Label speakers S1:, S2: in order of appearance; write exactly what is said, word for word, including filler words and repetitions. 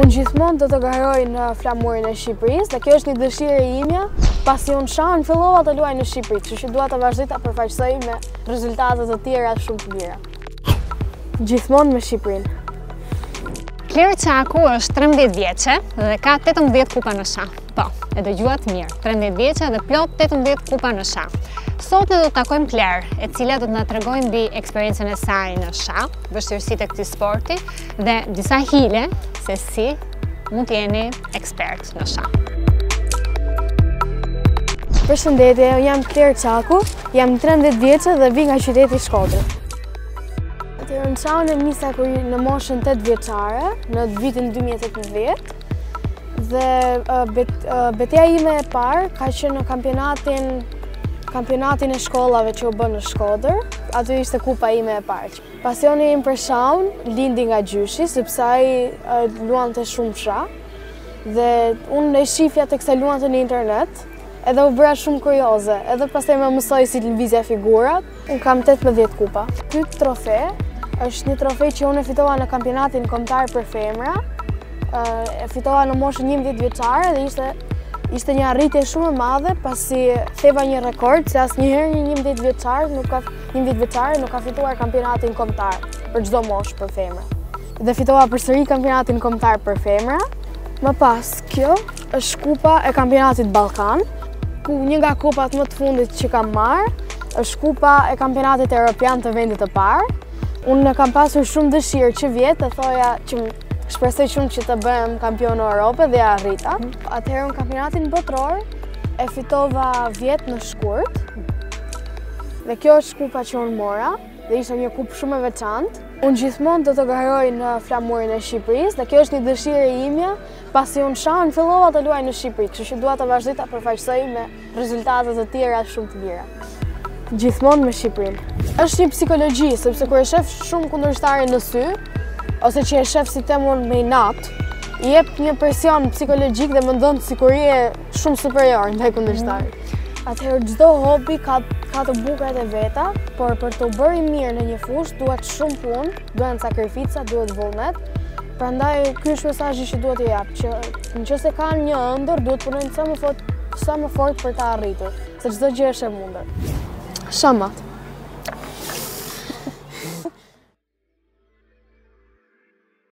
S1: Unë gjithmonë do të garoj në flamurin e Shqipërisë dhe kjo është një dëshirë e imja, pasi unë shanë fillova të luaj në Shqipëri, kështu që dua të vazhdoj ta përfaqësoj me rezultate të tjera shumë të mira. Gjithmonë me Shqipërinë.
S2: Klerë Qaku është trembëdhjetë vjeçe dhe ka tetëmbëdhjetë kupa në shah. Po, e dëgjuat mirë, trembëdhjetë vjeçe dhe plot tetëmbëdhjetë kupa në shah. Sot ne do të takojmë Klerë, e cila do të na tregojë mbi eksperiencën e saj në shah, vështirësitë e këtij sporti dhe disa hile se si mund të jeni ekspert në shah.
S1: Përshëndetje, jam Klerë Qaku, jam trembëdhjetë vjeçe dhe vi nga qyteti Shkodër. Në shahun e nisa kur në moshën tetë vjeçare, në vitin dy mijë e tetëmbëdhjetë, dhe uh, bet, uh, betejë ime e parë ka qenë në kampionatin, kampionatin e shkollave që u bën në Shkodër. Aty ishte kupa ime e parë. Pasioni im për shahun lindi nga gjyshi, sepse ai uh, luante shumë shah, dhe unë e shifja teksa luante në internet, edhe u bëra shumë kurioze, edhe pastaj më mësoi si të lëvizja figurat. Unë kam tetëmbëdhjetë kupa. Ky trofe është një trofej që unë e fitova në kampionatin kombëtar për femra. E fitova në moshën njëmbëdhjetë vjeçare dhe ishte, ishte një arritje shumë e madhe, pasi theva një rekord se asnjëherë një njëmbëdhjetë vjeçare nuk ka njëmbëdhjetë vjeçare nuk ka fituar kampionatin kombëtar për çdo moshë për femra. Dhe fitova përsëri kampionatin kombëtar për femra. Më pas, kjo është kupa e kampionatit Ballkan, ku një nga kupat më të fundit që kam marrë është kupa e kampionatit evropian të vendit të parë. Unë kam pasur shumë dëshirë që vjetë, e thoja që shpresoj shumë që të bëhem kampion e Europës dhe ja arrita. Atëherë në kampionatin botror e fitova vjetë në shkurt. Dhe kjo është kupa që unë mora dhe ishte një kupë shumë e veçantë. Unë gjithmonë do të garoj në flamurin e Shqipërisë dhe kjo është një dëshirë e imja, pasi unë shanë fillova të luaj në Shqipëri, kështu që dua të vazhdoj ta përfaqësoj me rezultate të tjera shumë të mira. Gjithmonë me Shqipërinë. Është një psikologji, sepse kur e shef shumë kundërshtarin në sy, ose që e shef si temon me inat, i jep një presion psikologjik dhe mendon sikur je shumë superior ndaj kundërshtarit. Atëherë çdo hobi ka ka të bukrat e veta, por për të bërë i mirë në një fushë duhet shumë punë, duhen sakrifica, duhet vullnet. Prandaj ky është mesazhi që duhet t'i jap, që nëse kanë një ëndër, duhet punojnë sa më fort, sa më fort për ta arritur, se çdo gjë është e mundur. Shamat.